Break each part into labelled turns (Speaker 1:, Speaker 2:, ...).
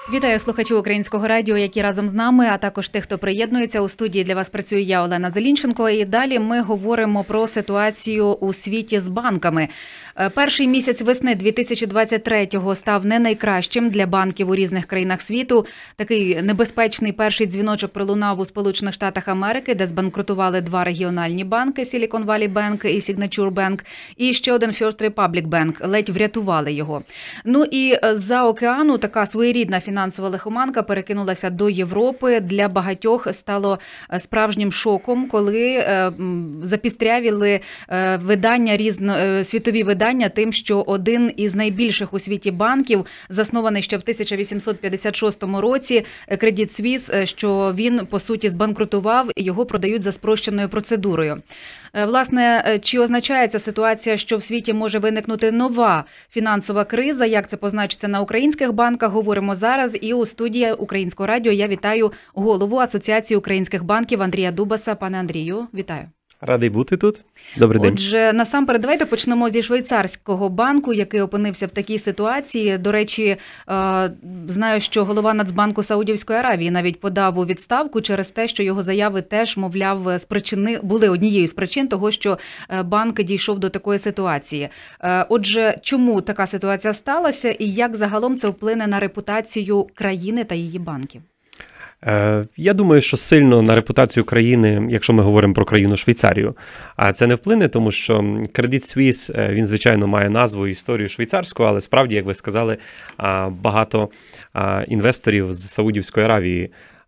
Speaker 1: Вітаю слухачів Українського радіо, які разом з нами, а також тих, хто приєднується. У студії для вас працює я, Олена Зелінченко. І далі ми говоримо про ситуацію у світі з банками. Перший місяць весни 2023-го став не найкращим для банків у різних країнах світу. Такий небезпечний перший дзвіночок пролунав у Сполучених Штатах Америки, де збанкрутували два регіональні банки – Silicon Valley Bank і Signature Bank, і ще один First Republic Bank. Ледь врятували його. Ну і з-за океану така своєрідна фінансова лихоманка перекинулася до Європи. Для багатьох стало справжнім шоком, коли запістрявіли світові видання тим, що один із найбільших у світі банків, заснований ще в 1856 році, Credit Suisse, що він, по суті, збанкрутував, і його продають за спрощеною процедурою. Власне, чи означає ця ситуація, що в світі може виникнути нова фінансова криза? Як це позначиться на українських банках? Говоримо зараз. І у студії Українського радіо я вітаю голову Асоціації українських банків Андрія Дубаса. Пане Андрію, вітаю.
Speaker 2: Радий бути тут. Добрий день.
Speaker 1: Отже, насамперед, давайте почнемо зі швейцарського банку, який опинився в такій ситуації. До речі, знаю, що голова Нацбанку Саудівської Аравії навіть подав у відставку через те, що його заяви теж, мовляв, були однією з причин того, що банк дійшов до такої ситуації. Отже, чому така ситуація сталася і як загалом це вплине на репутацію країни та її банків?
Speaker 2: Я думаю, що сильно на репутацію країни, якщо ми говоримо про країну Швейцарію, це не вплине, тому що Credit Suisse, він, звичайно, має назву і історію швейцарську, але справді, як ви сказали, багато інвесторів з Саудівської Аравії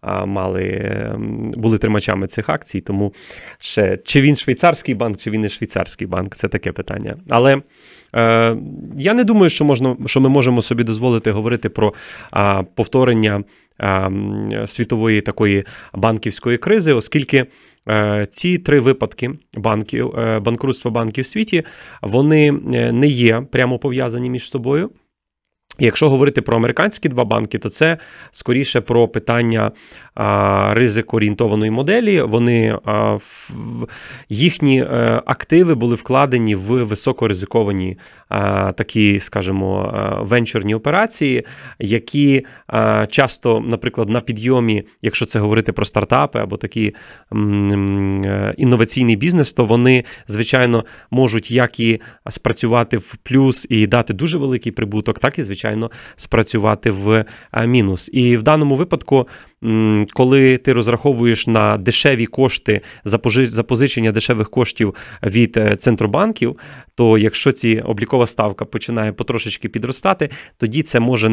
Speaker 2: були тримачами цих акцій, тому ще чи він швейцарський банк, чи він не швейцарський банк, це таке питання. Але я не думаю, що ми можемо собі дозволити говорити про повторення світової такої банківської кризи, оскільки ці три випадки банкрутства банків в світі, вони не є прямо пов'язані між собою. Якщо говорити про американські два банки, то це скоріше про питання ризикоорієнтованої моделі. Їхні активи були вкладені в високоризиковані такі, скажімо, венчурні операції, які часто, наприклад, на підйомі, якщо це говорити про стартапи або такий інноваційний бізнес, то вони, звичайно, можуть як і спрацювати в плюс і дати дуже великий прибуток, так і, звичайно, спрацювати в мінус. І в даному випадку, коли ти розраховуєш на дешеві кошти, запозичення дешевих коштів від центробанків, то якщо ці облікова ставка починає потрошечки підростати, тоді це може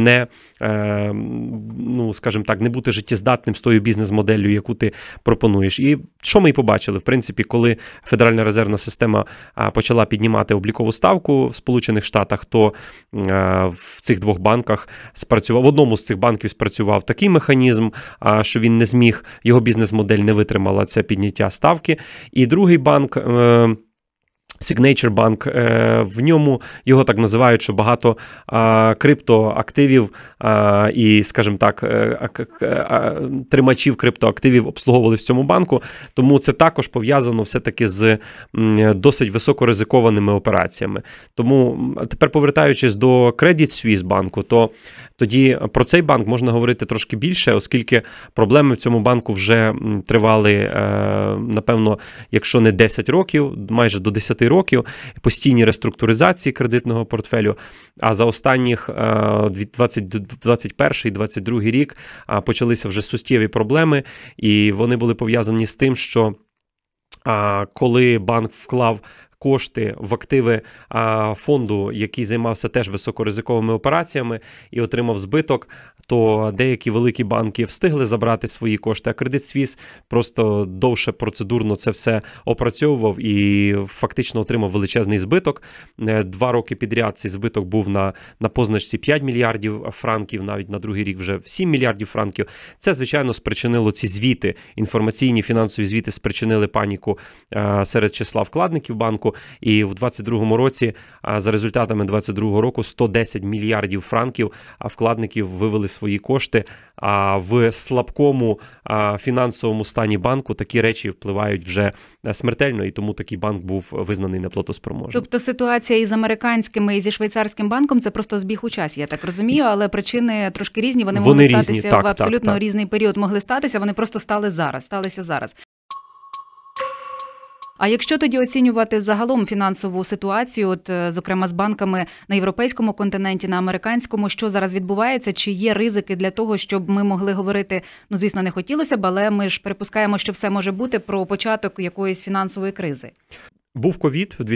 Speaker 2: скажімо так, не бути життєздатним з тою бізнес-моделлю, яку ти пропонуєш. І що ми і побачили? В принципі, коли Федеральна резервна система почала піднімати облікову ставку в Сполучених Штатах, то в цих двох банках в одному з цих банків спрацював такий механізм, що він не зміг, його бізнес-модель не витримала це підняття ставки. І другий банк, Signature Bank, в ньому його так називають, що багато криптоактивів і, скажімо так, тримачів криптоактивів обслуговували в цьому банку, тому це також пов'язано все-таки з досить високоризикованими операціями. Тому тепер, повертаючись до Credit Suisse банку, то тоді про цей банк можна говорити трошки більше, оскільки проблеми в цьому банку вже тривали, напевно, якщо не 10 років, майже до 10 років, постійні реструктуризації кредитного портфелю, а за останніх 2021-2022 рік почалися вже суттєві проблеми, і вони були пов'язані з тим, що коли банк вклав кошти в активи фонду, який займався теж високоризиковими операціями і отримав збиток, то деякі великі банки встигли забрати свої кошти, а Credit Suisse просто довше процедурно це все опрацьовував і фактично отримав величезний збиток. 2 роки підряд цей збиток був на позначці 5 мільярдів франків, навіть на другий рік вже 7 мільярдів франків. Це, звичайно, спричинило ці звіти, інформаційні фінансові звіти спричинили паніку серед числа вкладників банку. банку. І в 2022 році, за результатами 2022 року, 110 мільярдів франків вкладників вивели свої кошти. А в слабкому фінансовому стані банку такі речі впливають вже смертельно, і тому такий банк був визнаний неплатоспроможним.
Speaker 1: Тобто ситуація із американськими і зі швейцарським банком – це просто збіг у часі, я так розумію, але причини трошки різні, вони могли статися в абсолютно різний період, могли статися, вони просто сталися зараз. А якщо тоді оцінювати загалом фінансову ситуацію, от, зокрема з банками на європейському континенті, на американському, що зараз відбувається, чи є ризики для того, щоб ми могли говорити, ну, звісно, не хотілося б, але ми ж припускаємо, що все може бути про початок якоїсь фінансової кризи?
Speaker 2: Був ковід у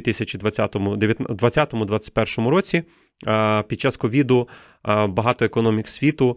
Speaker 2: 2020-2021 році. Під час ковіду багато економік світу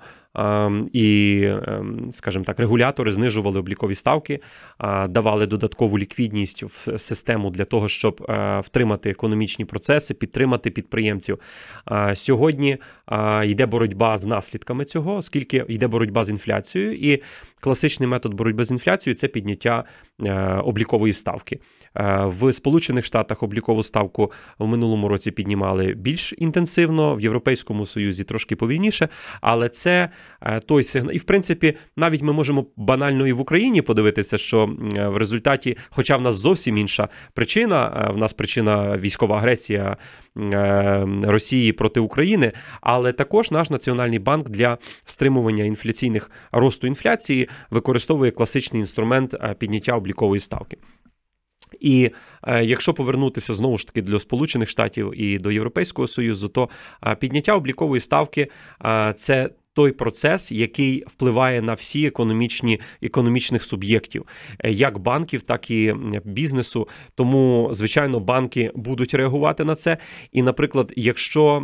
Speaker 2: і, скажімо так, регулятори знижували облікові ставки, давали додаткову ліквідність в систему для того, щоб втримати економічні процеси, підтримати підприємців. Сьогодні йде боротьба з наслідками цього, оскільки йде боротьба з інфляцією, і класичний метод боротьби з інфляцією – це підняття облікової ставки. В Сполучених Штатах облікову ставку в минулому році піднімали більш інтенсивно, в Європейському Союзі трошки повільніше, але це той сигнал. І, в принципі, навіть ми можемо банально і в Україні подивитися, що в результаті, хоча в нас зовсім інша причина, в нас причина військова агресія Росії проти України, але також наш Національний банк для стримування росту інфляції використовує класичний інструмент підняття облікової ставки. І якщо повернутися знову ж таки до Сполучених Штатів і до Європейського Союзу, то підняття облікової ставки – це той процес, який впливає на всі економічних суб'єктів, як банків, так і бізнесу. Тому, звичайно, банки будуть реагувати на це. І, наприклад, якщо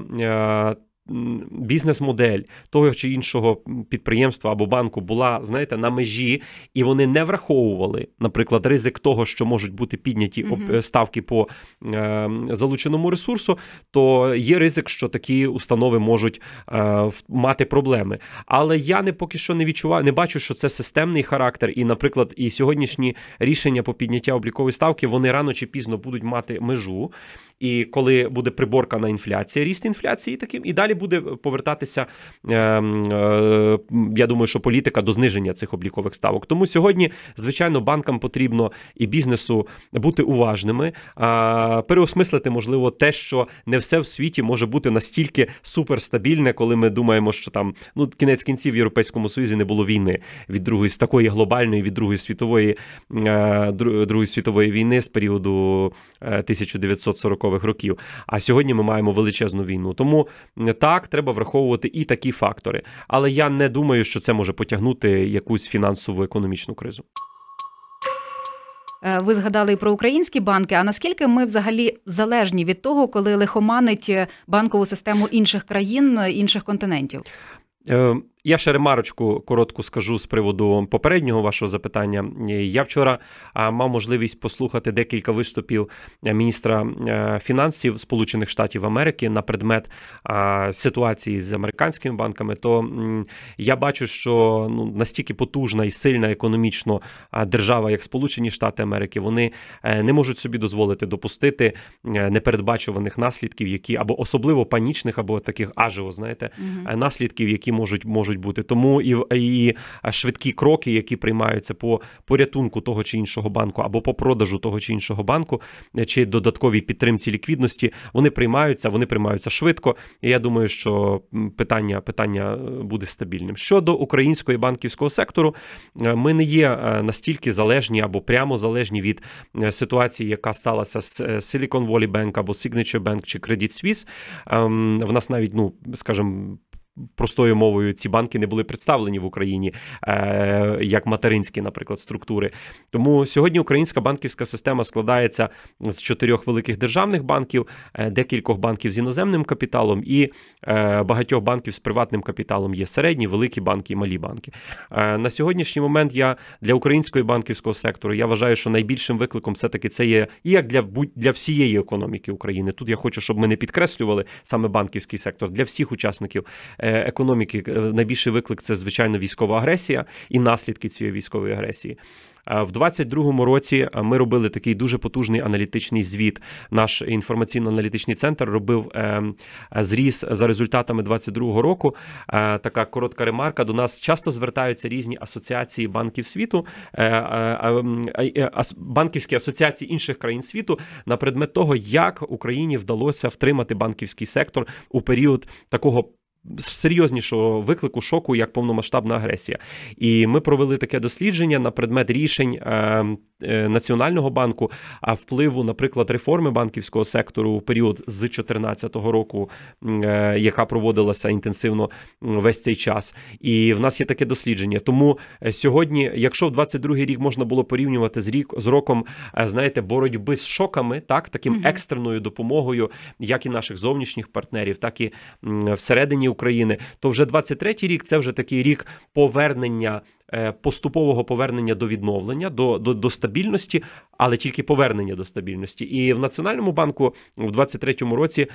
Speaker 2: бізнес-модель того чи іншого підприємства або банку була, знаєте, на межі, і вони не враховували, наприклад, ризик того, що можуть бути підняті ставки по залученому ресурсу, то є ризик, що такі установи можуть мати проблеми. Але я поки що не бачу, що це системний характер, і, наприклад, і сьогоднішні рішення по підняття облікової ставки, вони рано чи пізно будуть мати межу, і коли буде приборкана інфляція, ріст інфляції таким, і далі буде повертатися, я думаю, що політика до зниження цих облікових ставок. Тому сьогодні, звичайно, банкам потрібно і бізнесу бути уважними, переосмислити, можливо, те, що не все в світі може бути настільки суперстабільне, коли ми думаємо, що там, кінець кінців в Європейському Союзі не було війни від такої глобальної, від Другої світової війни з періоду 1940-х років. А сьогодні ми маємо величезну війну. Тому так, треба враховувати і такі фактори. Але я не думаю, що це може потягнути якусь фінансову економічну кризу.
Speaker 1: Ви згадали і про українські банки, а наскільки ми взагалі залежні від того, коли лихоманить банкову систему інших країн, інших континентів?
Speaker 2: Я ще ремарочку коротку скажу з приводу попереднього вашого запитання. Я вчора мав можливість послухати декілька виступів міністра фінансів Сполучених Штатів Америки на предмет ситуації з американськими банками, то я бачу, що настільки потужна і сильна економічно держава, як Сполучені Штати Америки, вони не можуть собі дозволити допустити непередбачуваних наслідків, або особливо панічних, або таких наслідків, які можуть бути. Тому і швидкі кроки, які приймаються по порятунку того чи іншого банку, або по продажу того чи іншого банку, чи додатковій підтримці ліквідності, вони приймаються швидко. І я думаю, що питання буде стабільним. Щодо українського банківського сектору, ми не є настільки залежні або прямо залежні від ситуації, яка сталася з Silicon Valley Bank або Signature Bank чи Credit Suisse. В нас навіть, скажімо, простою мовою, ці банки не були представлені в Україні як материнські, наприклад, структури. Тому сьогодні українська банківська система складається з 4 великих державних банків, декількох банків з іноземним капіталом і багатьох банків з приватним капіталом. Є середні, великі банки і малі банки. На сьогоднішній момент для українського банківського сектору я вважаю, що найбільшим викликом все-таки це є як для всієї економіки України. Тут я хочу, щоб ми не підкреслювали саме банківський сектор, для всіх учасників економіки найбільший виклик – це, звичайно, військова агресія і наслідки цієї військової агресії. В 22-му році ми робили такий дуже потужний аналітичний звіт. Наш інформаційно-аналітичний центр робив зріз за результатами 22-го року. Така коротка ремарка. До нас часто звертаються різні асоціації банків світу, банківські асоціації інших країн світу на предмет того, як Україні вдалося втримати банківський сектор у період такого серйознішого виклику, шоку, як повномасштабна агресія. І ми провели таке дослідження на предмет рішень Національного банку, а впливу, наприклад, реформи банківського сектору у період з 2014 року, яка проводилася інтенсивно весь цей час. І в нас є таке дослідження. Тому сьогодні, якщо в 22-й рік можна було порівнювати з роком, знаєте, боротьби з шоками, так, таким екстреною допомогою, як і наших зовнішніх партнерів, так і всередині України, то вже 23-й рік – це вже такий рік повернення, поступового повернення до відновлення, до стабільності, але тільки повернення до стабільності. І в Національному банку в 23-му році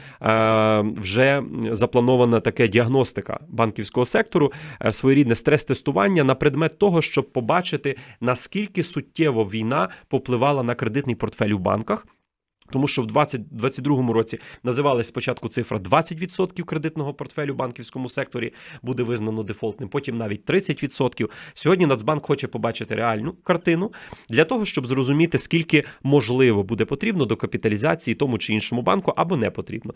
Speaker 2: вже запланована така діагностика банківського сектору, своєрідне стрес-тестування на предмет того, щоб побачити, наскільки суттєво війна попливала на кредитний портфель у банках. Тому що в 2022 році називалась спочатку цифра 20% кредитного портфелю в банківському секторі буде визнано дефолтним, потім навіть 30%. Сьогодні Нацбанк хоче побачити реальну картину для того, щоб зрозуміти, скільки можливо буде потрібно до капіталізації тому чи іншому банку або не потрібно.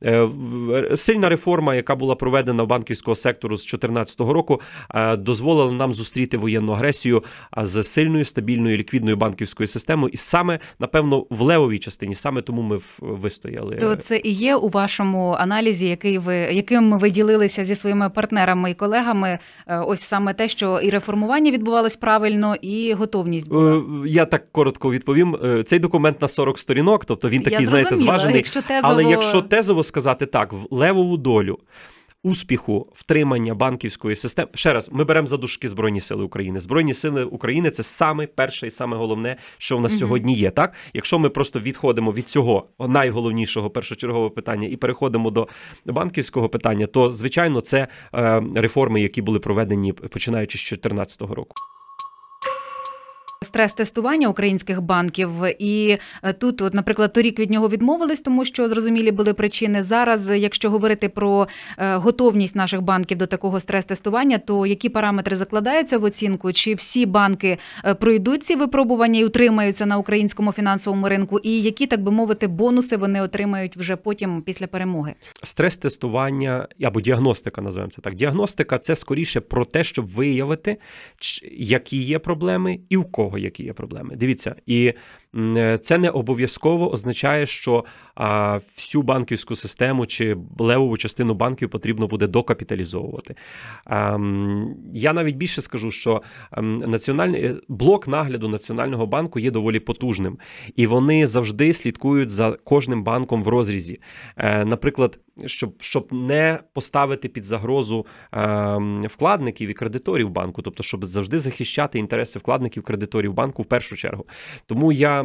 Speaker 2: Сильна реформа, яка була проведена в банківського сектору з 2014 року, дозволила нам зустріти воєнну агресію з сильною, стабільною, ліквідною банківською системою. І саме, напевно, в левовій частині саме тому ми вистояли.
Speaker 1: То це і є у вашому аналізі, яким ви ділилися зі своїми партнерами і колегами, ось саме те, що і реформування відбувалось правильно, і готовність була?
Speaker 2: Я так коротко відповім. Цей документ на 40 сторінок, тобто він такий, знаєте, зважений. Але якщо тезово сказати так, в левову долю успіху втримання банківської системи. Ще раз, ми беремо за дужки Збройні Сили України. Збройні Сили України – це саме перше і саме головне, що в нас сьогодні є. Так? Якщо ми просто відходимо від цього найголовнішого першочергового питання і переходимо до банківського питання, то, звичайно, це реформи, які були проведені починаючи з 2014 року.
Speaker 1: Стрес-тестування українських банків, і тут, от, наприклад, торік від нього відмовились, тому що зрозумілі були причини. Зараз, якщо говорити про готовність наших банків до такого стрес-тестування, то які параметри закладаються в оцінку? Чи всі банки пройдуть ці випробування і утримаються на українському фінансовому ринку? І які, так би мовити, бонуси вони отримають вже потім після перемоги?
Speaker 2: Стрес-тестування, або діагностика, називаємо це так. Діагностика – це скоріше про те, щоб виявити, які є проблеми і у кого які є проблеми. Дивіться, і це не обов'язково означає, що всю банківську систему чи левову частину банків потрібно буде докапіталізовувати. Я навіть більше скажу, що блок нагляду Національного банку є доволі потужним. І вони завжди слідкують за кожним банком в розрізі. Наприклад, щоб не поставити під загрозу вкладників і кредиторів банку, тобто, щоб завжди захищати інтереси вкладників, кредиторів банку в першу чергу. Тому я,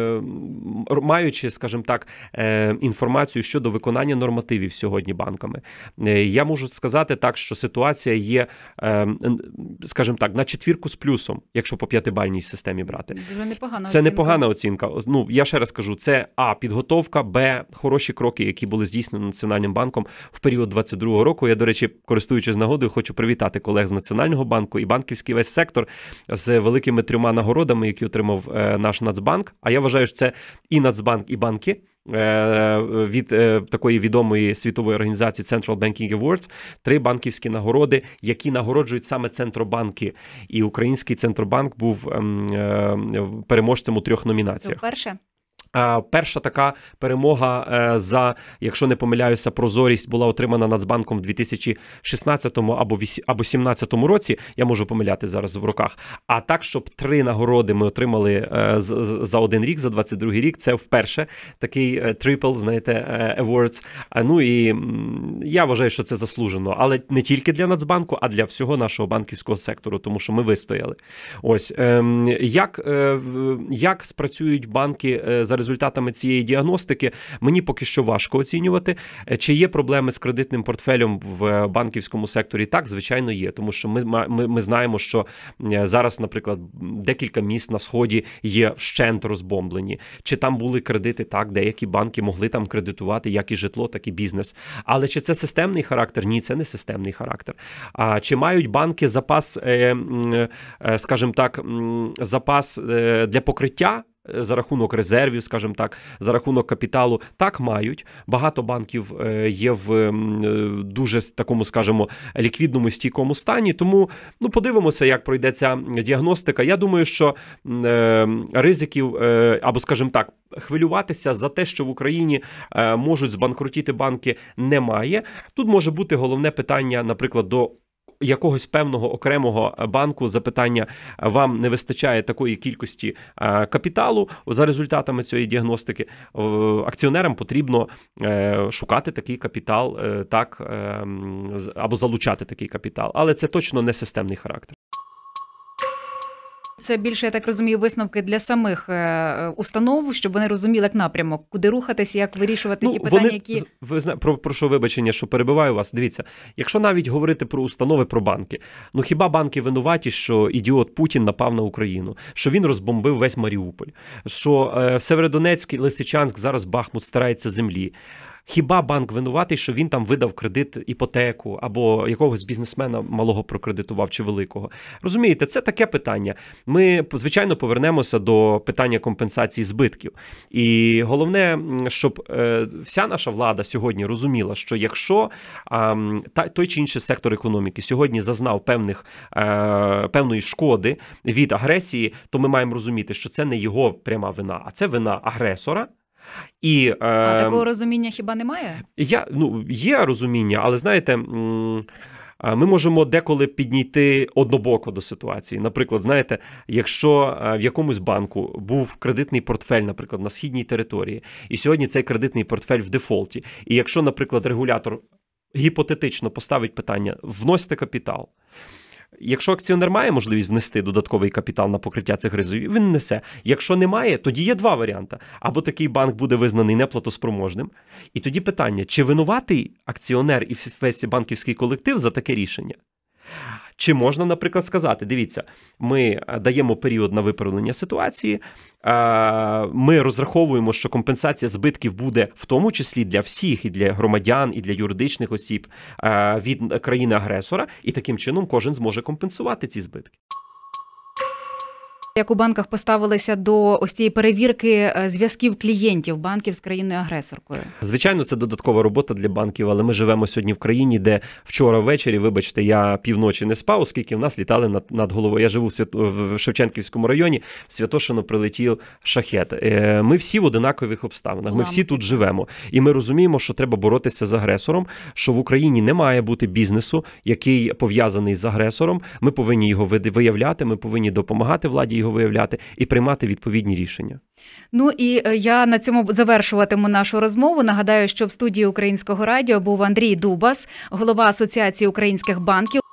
Speaker 2: маючи, скажімо так, інформацію щодо виконання нормативів сьогодні банками, я можу сказати так, що ситуація є, скажімо так, на 4 з плюсом, якщо по 5-бальній системі брати.
Speaker 1: Дуже непогана
Speaker 2: це
Speaker 1: оцінка.
Speaker 2: непогана оцінка. Ну, я ще раз кажу, це підготовка, хороші кроки, які були здійснені Національним банком в період 22-го року. Я, до речі, користуючись нагодою, хочу привітати колег з Національного банку і банківський весь сектор з великими 3 нагородами, які отримав наш Нацбанк. А я вважаю, що це і Нацбанк, і банки від такої відомої світової організації Central Banking Awards, 3 банківські нагороди, які нагороджують саме центробанки. І український Центробанк був переможцем у 3 номінаціях.
Speaker 1: Це вперше?
Speaker 2: Перша така перемога за, якщо не помиляюся, прозорість була отримана Нацбанком в 2016 або 2017 році. Я можу помиляти зараз в роках. А так, щоб 3 нагороди ми отримали за один рік, за 22-й рік, це вперше такий triple, знаєте, awards. Ну і я вважаю, що це заслужено. Але не тільки для Нацбанку, а для всього нашого банківського сектору, тому що ми вистояли. Ось. Як спрацюють банки за результатами результатами цієї діагностики мені поки що важко оцінювати. Чи є проблеми з кредитним портфелем в банківському секторі? Так, звичайно, є. Тому що ми знаємо, що зараз, наприклад, декілька міст на Сході є вщент розбомблені. Чи там були кредити? Так, деякі банки могли там кредитувати як і житло, так і бізнес. Але чи це системний характер? Ні, це не системний характер. А чи мають банки запас, скажімо так, запас для покриття за рахунок резервів, скажімо так, за рахунок капіталу? Так, мають. Багато банків є в дуже такому, скажімо, ліквідному стійкому стані. Тому, подивимося, як пройде ця діагностика. Я думаю, що ризиків, або, скажімо так, хвилюватися за те, що в Україні можуть збанкрутіти банки, немає. Тут може бути головне питання, наприклад, до якогось певного окремого банку, запитання: вам не вистачає такої кількості капіталу за результатами цієї діагностики, акціонерам потрібно шукати такий капітал, так, або залучати такий капітал. Але це точно не системний характер.
Speaker 1: Це більше, я так розумію, висновки для самих установ, щоб вони розуміли як напрямок, куди рухатися, як вирішувати ті питання, які...
Speaker 2: Прошу вибачення, що перебиваю вас. Дивіться, якщо навіть говорити про установи, про банки, хіба банки винуваті, що ідіот Путін напав на Україну, що він розбомбив весь Маріуполь, що в Северодонецьк, Лисичанськ, зараз Бахмут стирається землі? Хіба банк винуватий, що він там видав кредит, іпотеку, або якогось бізнесмена малого прокредитував чи великого? Розумієте, це таке питання. Ми, звичайно, повернемося до питання компенсації збитків. І головне, щоб вся наша влада сьогодні розуміла, що якщо той чи інший сектор економіки сьогодні зазнав певної шкоди від агресії, то ми маємо розуміти, що це не його пряма вина, а це вина агресора.
Speaker 1: А такого розуміння хіба немає?
Speaker 2: Є розуміння, але, знаєте, ми можемо деколи підійти однобоко до ситуації. Наприклад, знаєте, якщо в якомусь банку був кредитний портфель, наприклад, на східній території, і сьогодні цей кредитний портфель в дефолті, і якщо, наприклад, регулятор гіпотетично поставить питання «вносьте капітал», якщо акціонер має можливість внести додатковий капітал на покриття цих ризиків, він несе. Якщо немає, тоді є два варіанти. Або такий банк буде визнаний неплатоспроможним, і тоді питання, чи винуватий акціонер і весь банківський колектив за таке рішення? Чи можна, наприклад, сказати, дивіться, ми даємо період на виправлення ситуації, ми розраховуємо, що компенсація збитків буде в тому числі для всіх, і для громадян, і для юридичних осіб від країни-агресора, і таким чином кожен зможе компенсувати ці збитки.
Speaker 1: Як у банках поставилися до ось цієї перевірки зв'язків клієнтів банків з країною-агресоркою?
Speaker 2: Звичайно, це додаткова робота для банків, але ми живемо сьогодні в країні, де вчора ввечері, вибачте, я півночі не спав, оскільки в нас літали над головою. Я живу в Шевченківському районі, в Святошино прилетів шахет. Ми всі в одинакових обставинах, ми всі тут живемо. І ми розуміємо, що треба боротися з агресором, що в Україні не має бути бізнесу, який пов'язаний з агресором. Ми повинні його виявляти, ми повинні допомагати владі його виявляти і приймати відповідні рішення.
Speaker 1: І я на цьому завершуватиму нашу розмову. Нагадаю, що в студії Українського радіо був Андрій Дубас, голова Асоціації українських банків.